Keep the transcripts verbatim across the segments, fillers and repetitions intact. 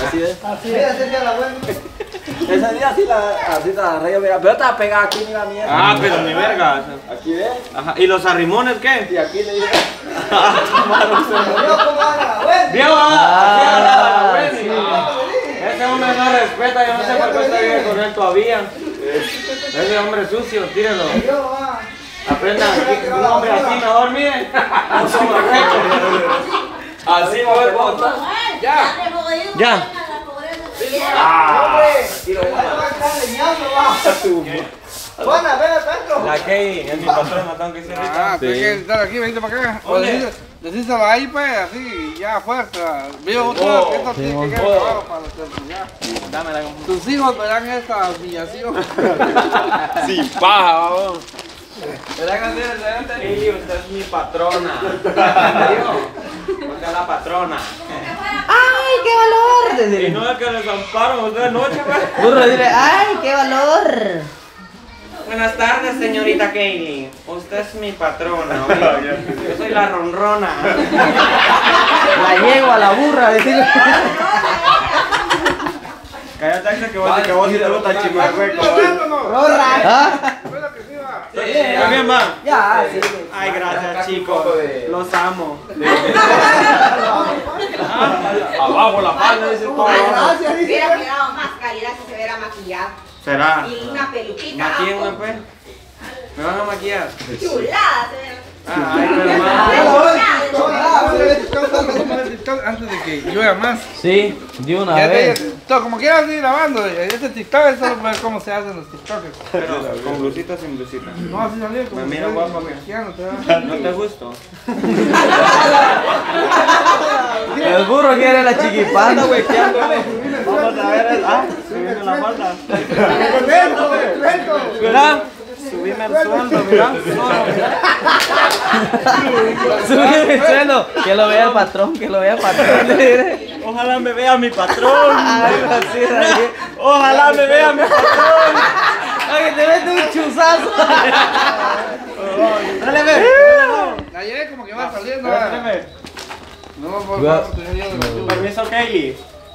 así es. Así es, así es la buena. Ese día así la, así te la rayo, mira. Pero te va a pegar aquí, mira mierda. Ah, pero ni verga. Aquí ves. Ajá. ¿Y los arrimones qué? Y aquí le digo. ¡Viejo! Ah, ¡Así sí. Ese hombre no respeta, yo no sé por qué está bien con él todavía. Ese hombre sucio, tírelo. Aprenda, un hombre así mejor, miren. Así me voy a botar. Ya. Ya. Ah. Buena, ven, Pedro. La Key, es mi patrona, tengo que ser rica. Ah, tienes que estar aquí, venite para acá. O decís- Decíselo ahí, pues, así, ya, fuerza. Vio Oh, usted, esto tiene que quedar oh. grabado para los ya. Dame la Tus hijos verán esta humillación. Sin paja, vamos. Verán así de frente. Sí, usted es mi patrona. Usted es la patrona. ¡Ay, qué valor! Y no es que les amparon ustedes noche, pues. Burro, dile, ¡ay, qué valor! Buenas tardes, señorita Kaylee. Usted es mi patrona, oye. Yo soy la ronrona. La yegua, la burra, decirle. Cállate, que vos que vos sí te gusta chimarrueco. ¡Rorra! ¿Ah? ¿También va? Ya, sí. Ay, gracias, chicos. Los amo. Abajo la palma, dice todo. Hubiera quedado más calidad si se hubiera maquillado. ¿Será? Y una peluquita. Maquíenme, pues. ¿Me van a maquillar? Chulada se ve. Ay, pero Antes de que llueva más. Sí, de una Ya te- vez. todo, como quieras ir grabando. Este TikTok es solo ver cómo se hacen los TikTokers. Pero con blusita sin blusita. No, así salió como. Me mira si guapo, fuera ¿qué? cristiano, te va. ¿No te gustó? El burro quiere la chiquipanda, güey. Vamos a ver el... Ah, subime la falda. Lento, Mira, subime el sueldo, mira. Sube el sueldo. Que lo vea el patrón, que lo vea el patrón. Ojalá me vea mi patrón. Ay, así, así. Ojalá me vea mi patrón. Ay, te mete un chuzazo. Dale, ve. Ayer como que va saliendo. Espérame. No, por favor, tu día de la lluvia. Permiso, Kaylee.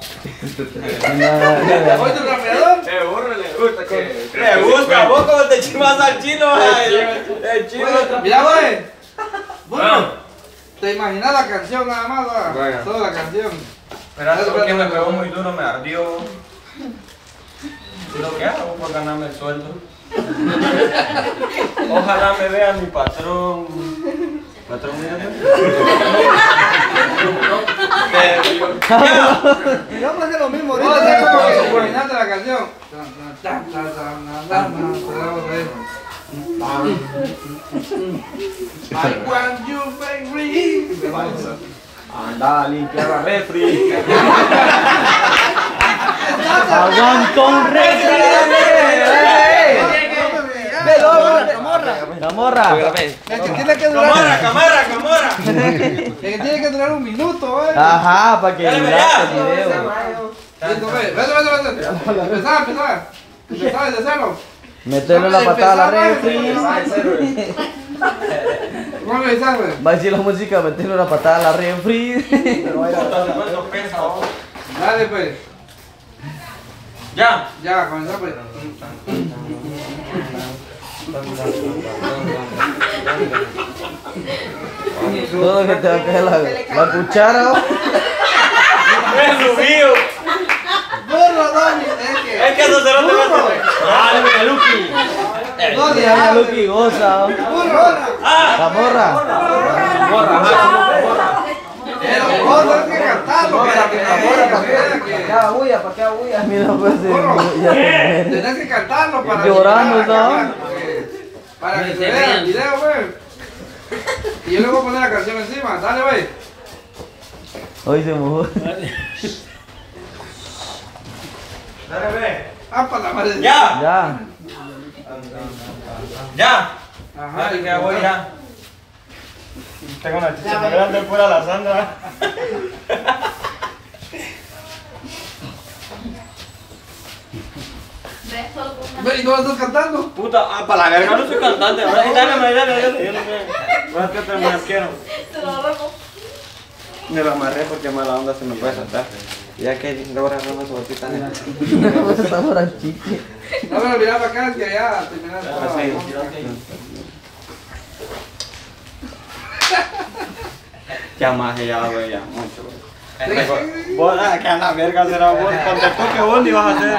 ¿Hoy tu rapeador? Te burro, le gusta que... Le gusta, vos como te chimas al chino, el chino... Mira, güey. Bueno, te imaginas la canción nada más, va. Bueno. Toda la canción. Espera, porque me pegó muy duro, me ardió. ¿Y lo que hago por ganarme el sueldo? Ojalá me vea mi patrón. ¿Patrón, mírame? Y vamos a hacer lo mismo Vamos a hacer como que ahorita. imaginate la canción. Tan, tan, tan, tan, tan, tan, tan, vamos a ver. I want you, baby. Anda a limpiar la refri. Aguantó un refri. La morra. El que tiene que durar, Camara, camara, camara. el que tiene que durar un minuto, güey. Ajá, para que Dale, durara ya. el video. Listo, ve, vete, vete, vete. Empezá, empezá. Empezá desde cero. Meterle la patada a la refri. ¿Cómo me dices, güey? Va a decir la música, meterle la patada a la refri. ¿Cuánto pesa, vos? Dale, pues. Ya. Ya, comenzá, pues. Todo que te va a caer la, la cuchara. Me subió. Burro, Dani, es que. Es que eso se lo te va a Ah, el Lucky. No, Y a Lucky goza. Ah. La morra. Borra, ajá. Pero vos tenés que cantarlo para que la morra para que. ¿Para qué haga bulla? ¿Para qué haga bulla? Mira, pues eh, ya se muere. Tenés que cantarlo para Llorando, que. para ¿no? que- Para que se vea el video, güey. Y yo le voy a poner la canción encima, dale, güey. Hoy se mojó. Dale, ve. Ah, para la madre. Ya. Ya. Ya. Ajá, Dale, que voy ya. Tengo una chicha más grande pura la Sandra. Ve, ¿y no estás cantando? Puta, ah, para la verga no soy cantante. Ahora sí, dale, dale, dale, dale. Yo no sé. Bueno, que te me quiero. Me lo amarré porque mala onda se me puede saltar. Ya que logra una tortita de Sabor a chicle. No, pero mira para acá, que allá terminas toda la así. monta. Ya más ya, güey, ya, mucho, güey. Vos, ah, que a la verga será vos, cuando te toque vos ni vas a hacer.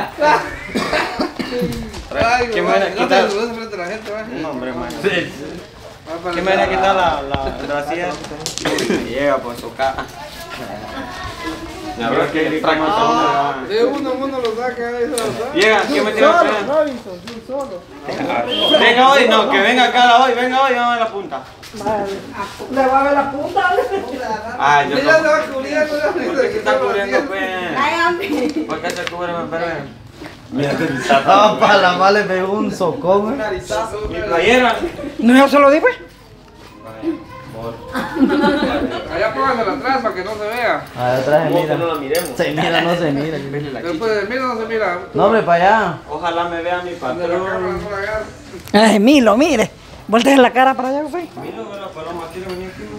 Ay, ¿Quién me güey, viene a no te quitar? saludes frente a la gente, va. No, hombre, man. Va para ¿Quién me viene a quitar la, la, la silla? Llega por su casa. La verdad que gritamos a De uno, uno lo saca, ahí se lo saca. Llega, ¿quién me tira el tren? Venga hoy, no, que venga acá la hoy, venga hoy, vamos a la punta. Le va a ver la punta. Ay, yo Ella se va cubriendo, ya ¿Por qué se está cubriendo, pues? Ay, hombre. ¿Por qué se cubre, me perder? Ah, para la mala le pegó un socón. eh. Mi playera. No, yo se lo di, pues. Allá pónganla atrás para que no se vea. Allá atrás se mira. la miremos. Se mira, no se mira. Después de mira, no se mira. No, hombre, para allá. Ojalá me vea mi De la cámara, patrón. no la agarra. Ay, Milo, mire. Voltea la cara para allá, güey. Mira, la paloma quiere venir aquí,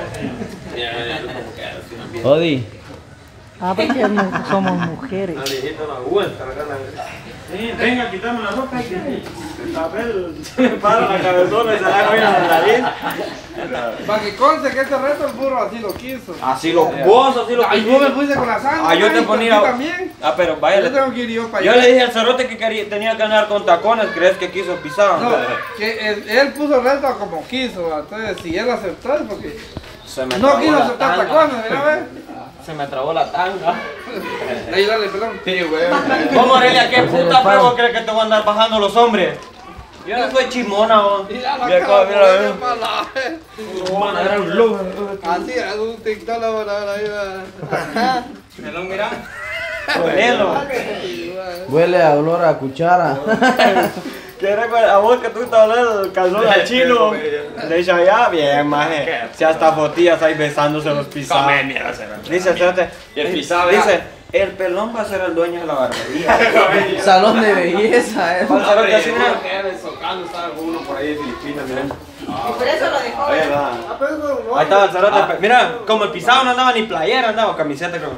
¿no? Odi. Ah, porque no somos mujeres. La viejita no aguanta, la cara. Sí, venga, quítame la ropa. El papel se me para la cabezona y se la hago bien a la nariz. Para que conste que este reto el burro así lo quiso. Así lo vos, así lo Ay, vos me pusiste con la sangre. Ah, yo te güey, ponía. ¿tú también. Ah, pero vaya. Yo tengo que ir yo para Yo allá. le dije al cerote que quería, tenía que andar con tacones, ¿crees que quiso pisar? No, que él, él puso el reto como quiso, entonces si él aceptó es porque Se me no trabó quiso la aceptar tanga. tacones, mira, ve. Se me trabó la tanga. Ahí dale, perdón. Sí, güey. ¿Vos, Morelia, qué puta pego crees que te voy a andar bajando los hombres? Yo no soy chimona, vos. Mira la Mira, cara, mira, mira. mira, mala, eh. Chimona, era un lobo. Así, es un TikTok la hora, ahí va. ¿Me lo mira? Ponelo. Huele a olor a cuchara. ¿Qué recuerda? A vos que tú estás hablando del calzón al chino. De hecho, allá, bien, maje. Si hasta fotillas ahí besándose los pisados. Dice, espérate. Y el pisado, Dice, el pelón va a ser el dueño de la barbería. Salón de belleza, eh. Con cerote así, mira. Socando estaba uno por ahí de Filipinas, mira. Y por eso lo dejó. Ahí ¿verdad? va. Ahí estaba el cerote. Mira, como el pisado no andaba ni playera, andaba camiseta creo.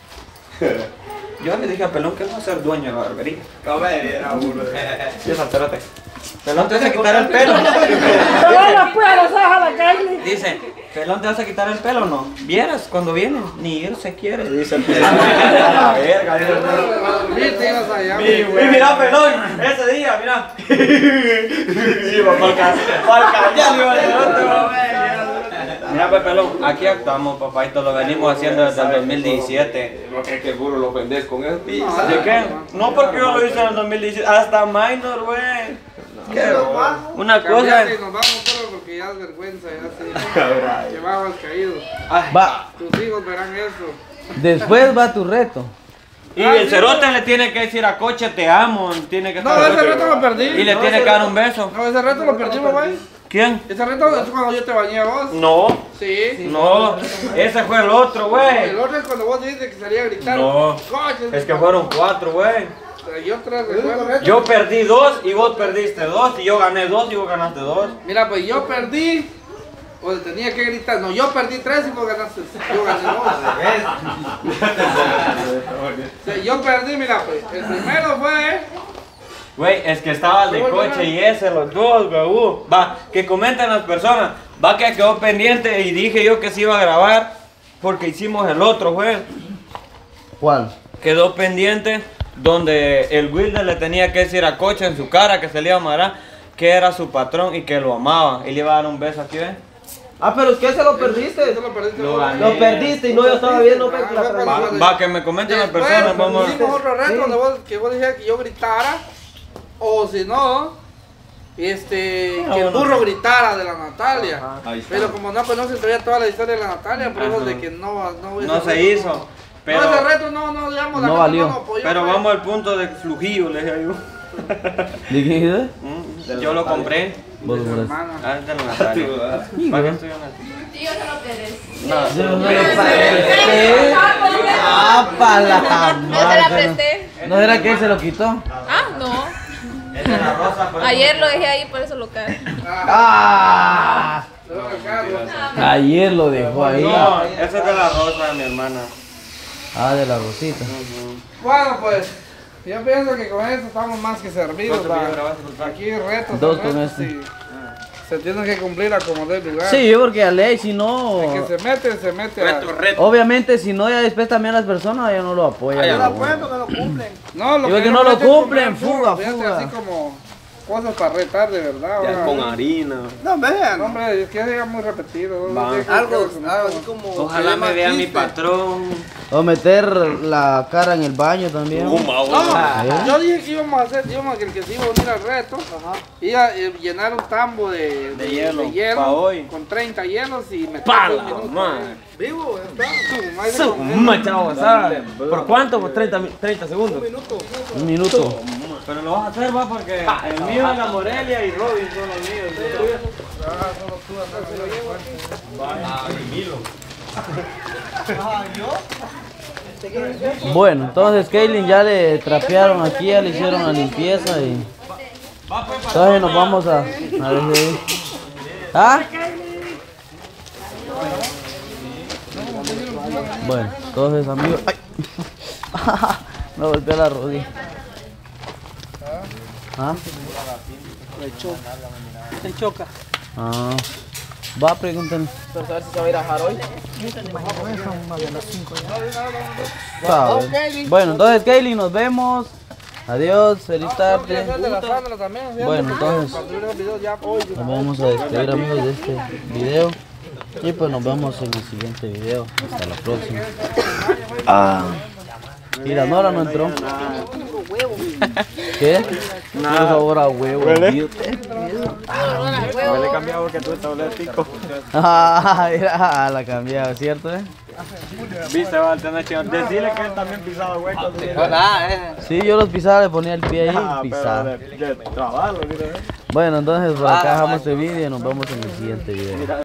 Yo le dije a Pelón que él va a ser dueño de la barbería. Era uno. Y es al cerote. Pelón te vas a quitar el pelo. No la puedo a la calle. Dice, Pelón te vas a quitar el pelo o no. Vieras cuando viene, ni él se quiere. Dice el Pelón. La verga, dice el Pelón. Viste, ibas allá. Y mira, Pelón, ese día, mira. Sí, va para el cañón, iba el cerote, va. Mira, pues, Pelón, aquí actuamos, papá, y lo venimos haciendo desde el dos mil diecisiete. No crees que el burro lo vendés con el pizza. ¿De qué? No porque yo lo hice en el dos mil diecisiete, hasta minor, güey. ¿Qué? Una cosa. Cambiate y nos vamos, pero porque ya es vergüenza, ya sí. Que bajo el caído. Va, Tus hijos verán eso. después va tu reto. Y el cerote le tiene que decir a Coche, te amo, tiene que No, ese reto lo perdí. Y le tiene que dar un beso. No, ese reto lo perdimos, güey. ¿Quién? Ese reto es cuando yo te bañé a vos. No, Sí. no, ese fue el otro, El güey. otro es cuando vos dijiste que salía a gritar. No. Coches. Es que fueron cuatro, güey. Yo tres recuerdo. Yo perdí dos y vos perdiste dos y yo gané dos y vos ganaste dos. Mira, pues yo perdí. O tenía que gritar. No, yo perdí tres y vos ganaste. Yo gané dos. O sea, yo perdí, mira, pues. El primero fue. Güey, es que estaba el de Coche y ese, los dos, güey. uh. Va, que comenten las personas. Va que quedó pendiente y dije yo que se iba a grabar porque hicimos el otro, güey. ¿Cuál? Quedó pendiente donde el Wilder le tenía que decir a Coche en su cara que se le iba a amarrar que era su patrón y que lo amaba. Y le iba a dar un beso aquí, ¿eh? Ah, pero es que se lo perdiste. Eso lo perdiste. Lo vos. gané. Lo perdiste y no yo estaba viendo pues, la Ah, transmisión. Va, que me comenten las Después, personas, vamos. hicimos otro reto Sí. donde vos, que vos decías que yo gritara. O si no, este, Ah, que el bueno. burro gritara de la Natalia. Ahí está. Pero como no, pues no se sabía toda la historia de la Natalia, por eso Ajá. de que no, no, No ese se reto hizo. No, Pero, no, ese reto no, no, digamos, la No gente valió. no lo apoyó, pero pues. vamos al punto de flujillo, le dije yo. ¿Dijiste? Mm, Yo lo compré. Vos, De su vos. hermana. Ah, de la Natalia. ¿Para qué estoy hablando? Tío, se lo presté. No, Yo no lo presté. Ah, pa' la Yo te la madre. presté. ¿No era que él se lo quitó? Ah, no. es de la rosa, pero- Ayer lo dejé ahí, por eso lo cae. Ah, Luego el carro. ayer lo dejó ahí. No, esa es de la rosa de mi hermana. Ah, de la rosita. Bueno, pues, yo pienso que con esto estamos más que servidos. ¿Cuántos videos ¿va? grabaste, Gonzalo? Aquí retos, Dos retos, con este. y se tienen que cumplir a como dé lugar. Sí, porque a ley, si no... El que se mete, se mete a... Reto, reto. Obviamente, si no, ya después también las personas ya no lo apoyan. Ah, ya ¿no? no. Bueno, que lo cumplen. No, lo Digo que yo no lo creo es cumplen, comprar fuga, fíjate, fuga. así como cosas para retar de verdad. Ya ahora. con harina. No, vean. No, hombre, es que ya muy repetido. ¿no? Va. No sé, Algo, creo que- algo así como. Ojalá me vea mi patrón. O meter la cara en el baño también. No, Ah, ¿eh? yo dije que íbamos a hacer, íbamos a que el que se iba a unir al reto, iba a eh, llenar un tambo de, De hielo, de hielo pa' hoy. con treinta hielos y meter ¡Pala, dos minutos. man! Vivo, está. No hay de Su comer. machado, ¿sabes? ¿Por cuánto? Por treinta, mi- treinta segundos. Un minuto. Pero lo vas a hacer, va, porque el mío es la Morelia y Robin son los míos. Bueno, entonces Kaylin ya le trapearon aquí, ya le hicieron la limpieza y... Entonces nos vamos a... a ver si- ¿Ah? Bueno, entonces amigos... ¡Ay! Me golpeé la rodilla. ¿Ah? Se choca. Ah. Va, pregúntale. Entonces a ver si se va a ir a dejar hoy. Sabe. Bueno, entonces Kaylin, nos vemos. Adiós, feliz tarde. hacer de la Sandra también, ¿sí? Bueno, entonces Cuando yo veo videos ya hoy. nos vamos a despedir, amigos, de este video. Y pues nos vemos en el siguiente video. Hasta la próxima. Ah. Y la Nora no entró. ¿Qué? Tiene sabor a huevo. Huele cambiado porque tú estás hablando pico. Ah, mira, la cambiado, ¿cierto? Eh? Viste, va a tener que decirle que él también pisaba huecos. Sí, yo los pisaba, le ponía el pie ahí Ah, y pero pisaba. de, de trabajo, mira. Bueno, entonces por acá dejamos este video y nos vemos en el siguiente video.